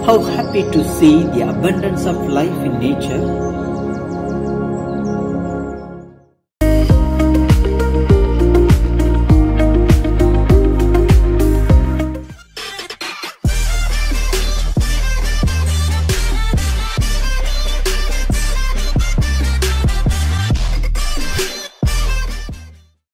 How happy to see the abundance of life in nature